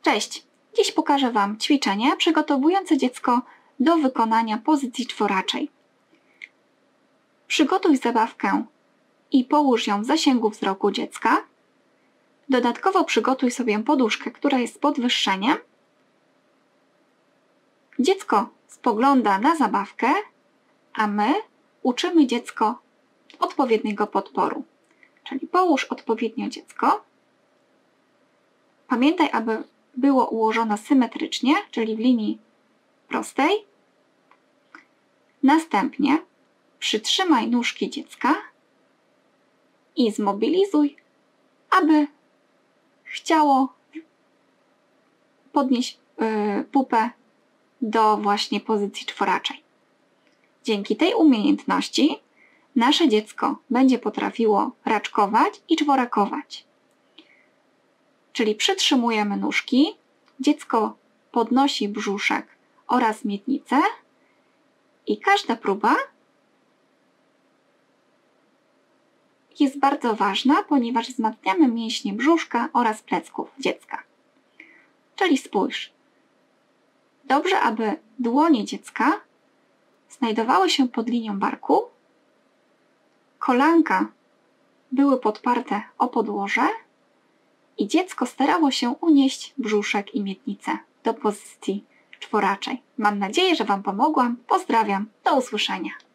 Cześć! Dziś pokażę Wam ćwiczenie przygotowujące dziecko do wykonania pozycji czworaczej. Przygotuj zabawkę i połóż ją w zasięgu wzroku dziecka. Dodatkowo przygotuj sobie poduszkę, która jest z podwyższeniem. Dziecko spogląda na zabawkę, a my uczymy dziecko odpowiedniego podporu. Czyli połóż odpowiednio dziecko. Pamiętaj, aby było ułożone symetrycznie, czyli w linii prostej. Następnie przytrzymaj nóżki dziecka i zmobilizuj, aby chciało podnieść pupę do właśnie pozycji czworaczej. Dzięki tej umiejętności nasze dziecko będzie potrafiło raczkować i czworakować. Czyli przytrzymujemy nóżki, dziecko podnosi brzuszek oraz miednicę i każda próba jest bardzo ważna, ponieważ wzmacniamy mięśnie brzuszka oraz plecków dziecka. Czyli spójrz. Dobrze, aby dłonie dziecka znajdowały się pod linią barku, kolanka były podparte o podłoże i dziecko starało się unieść brzuszek i miednicę do pozycji czworaczej. Mam nadzieję, że Wam pomogłam. Pozdrawiam. Do usłyszenia.